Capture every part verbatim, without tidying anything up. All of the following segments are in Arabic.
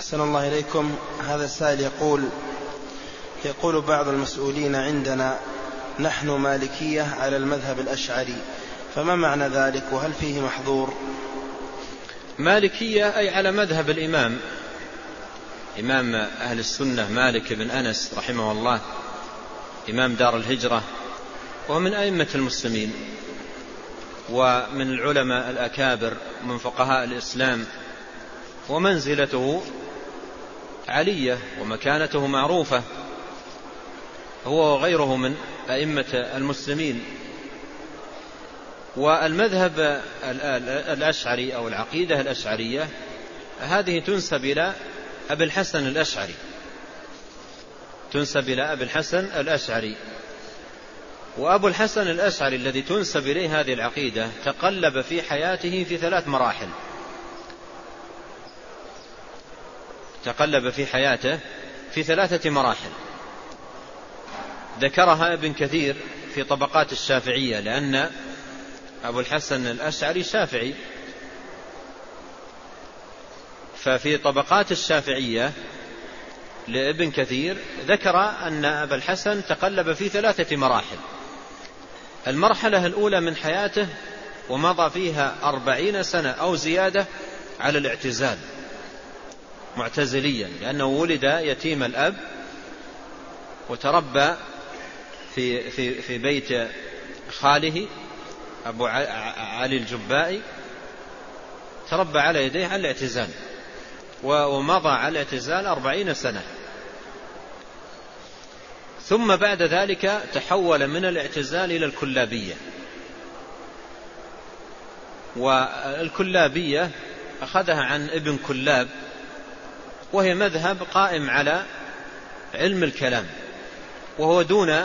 أحسن الله إليكم. هذا السائل يقول يقول بعض المسؤولين عندنا نحن مالكية على المذهب الأشعري، فما معنى ذلك وهل فيه محظور؟ مالكية أي على مذهب الإمام إمام أهل السنة مالك بن أنس رحمه الله، إمام دار الهجرة، ومن أئمة المسلمين ومن العلماء الأكابر من فقهاء الإسلام، ومنزلته علية ومكانته معروفة، هو وغيره من أئمة المسلمين. والمذهب الأشعري أو العقيدة الأشعرية هذه تنسب إلى أبي الحسن الأشعري تنسب إلى أبي الحسن الأشعري وأبو الحسن الأشعري الذي تنسب إليه هذه العقيدة تقلب في حياته في ثلاث مراحل تقلب في حياته في ثلاثة مراحل ذكرها ابن كثير في طبقات الشافعية، لأن أبو الحسن الأشعري شافعي، ففي طبقات الشافعية لابن كثير ذكر أن أبا الحسن تقلب في ثلاثة مراحل. المرحلة الأولى من حياته ومضى فيها أربعين سنة أو زيادة على الاعتزال معتزليا، لأنه ولد يتيم الأب وتربى في, في, في بيت خاله أبو علي الجبائي، تربى على يديه على الاعتزال ومضى على الاعتزال أربعين سنة. ثم بعد ذلك تحول من الاعتزال إلى الكلابية، والكلابية أخذها عن ابن كلاب، وهي مذهب قائم على علم الكلام، وهو دون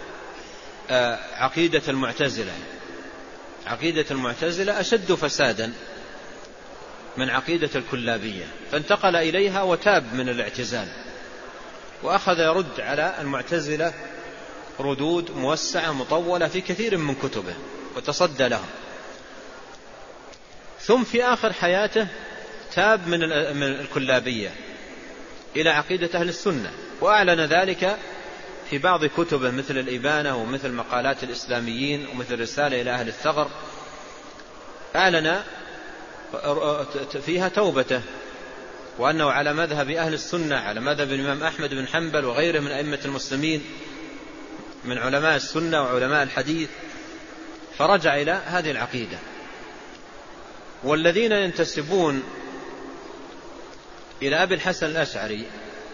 عقيدة المعتزلة. عقيدة المعتزلة أشد فسادا من عقيدة الكلابية، فانتقل إليها وتاب من الاعتزال وأخذ يرد على المعتزلة ردود موسعة مطولة في كثير من كتبه وتصدى لهم. ثم في آخر حياته تاب من الكلابية إلى عقيدة أهل السنة، وأعلن ذلك في بعض كتبه مثل الإبانة ومثل مقالات الإسلاميين ومثل رسالة إلى أهل الثغر، أعلن فيها توبته وأنه على مذهب أهل السنة، على مذهب الإمام أحمد بن حنبل وغيره من أئمة المسلمين من علماء السنة وعلماء الحديث، فرجع إلى هذه العقيدة. والذين ينتسبون إلى أبي الحسن الأشعري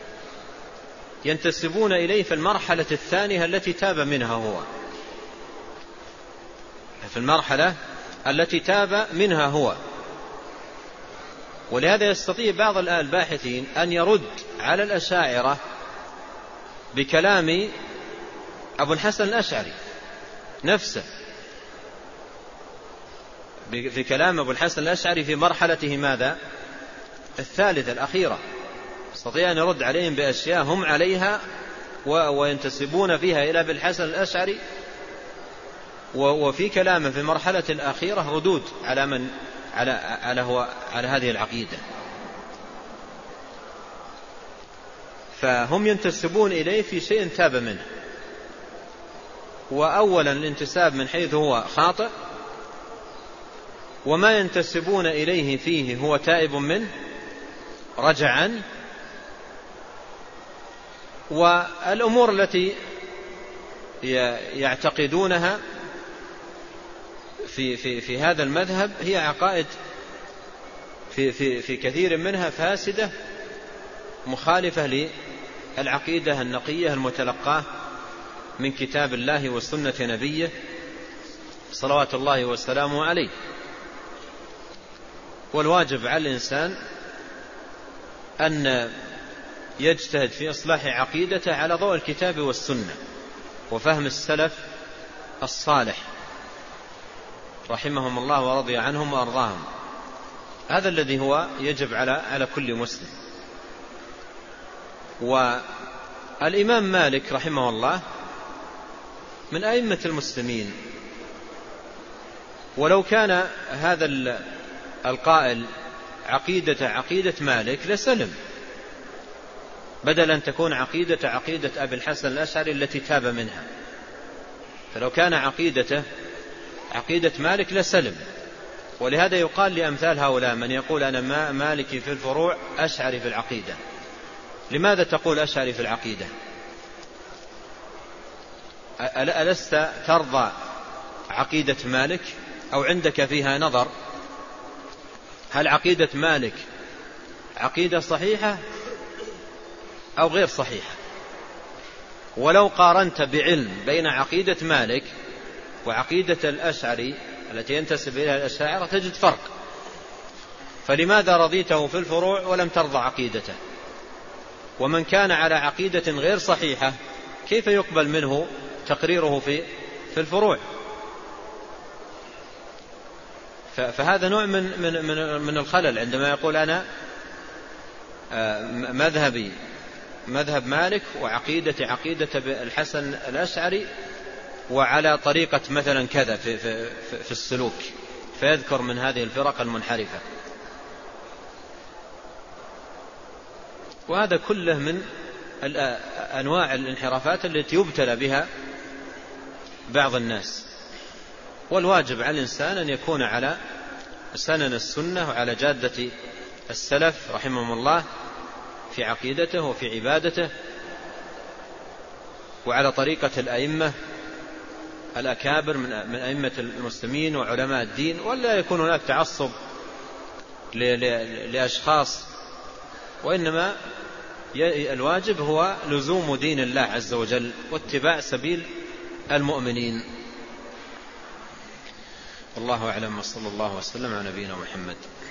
ينتسبون إليه في المرحلة الثانية التي تاب منها هو في المرحلة التي تاب منها هو ولهذا يستطيع بعض الباحثين أن يرد على الأشاعرة بكلام أبو الحسن الأشعري نفسه، في كلام أبو الحسن الأشعري في مرحلته ماذا الثالثة الأخيرة، يستطيع أن يرد عليهم بأشياء هم عليها وينتسبون فيها إلى أبي الحسن الأشعري، وفي كلامه في مرحلة الأخيرة ردود على من على على هو على هذه العقيدة. فهم ينتسبون إليه في شيء تاب منه، وأولا الانتساب من حيث هو خاطئ، وما ينتسبون إليه فيه هو تائب منه رجع عنه، والأمور التي يعتقدونها في في في هذا المذهب هي عقائد في في في كثير منها فاسدة مخالفة للعقيدة النقية المتلقاة من كتاب الله وسنة نبيه صلوات الله وسلامه عليه. والواجب على الإنسان أن يجتهد في إصلاح عقيدته على ضوء الكتاب والسنة وفهم السلف الصالح رحمهم الله ورضي عنهم وأرضاهم. هذا الذي هو يجب على على كل مسلم. والإمام مالك رحمه الله من أئمة المسلمين، ولو كان هذا القائل عقيدة عقيدة مالك لسلم، بدل أن تكون عقيدة عقيدة أبي الحسن الأشعري التي تاب منها. فلو كان عقيدته عقيدة مالك لسلم. ولهذا يقال لأمثال هؤلاء من يقول أنا مالكي في الفروع أشعري في العقيدة. لماذا تقول أشعري في العقيدة؟ ألست ترضى عقيدة مالك أو عندك فيها نظر؟ هل عقيدة مالك عقيدة صحيحة أو غير صحيحة؟ ولو قارنت بعلم بين عقيدة مالك وعقيدة الأشعري التي ينتسب إليها الأشاعرة تجد فرق. فلماذا رضيته في الفروع ولم ترضى عقيدته؟ ومن كان على عقيدة غير صحيحة كيف يقبل منه تقريره في في الفروع؟ فهذا نوع من من من من الخلل عندما يقول أنا مذهبي مذهب مالك وعقيدتي عقيدة الحسن الأشعري وعلى طريقة مثلا كذا في في في السلوك، فيذكر من هذه الفرق المنحرفة. وهذا كله من أنواع الانحرافات التي يبتلى بها بعض الناس. والواجب على الإنسان أن يكون على سنن السنة وعلى جادة السلف رحمهم الله في عقيدته وفي عبادته، وعلى طريقة الأئمة الأكابر من أئمة المسلمين وعلماء الدين، ولا يكون هناك تعصب لأشخاص، وإنما الواجب هو لزوم دين الله عز وجل واتباع سبيل المؤمنين. والله أعلم، وصلى الله وسلم على نبينا محمد.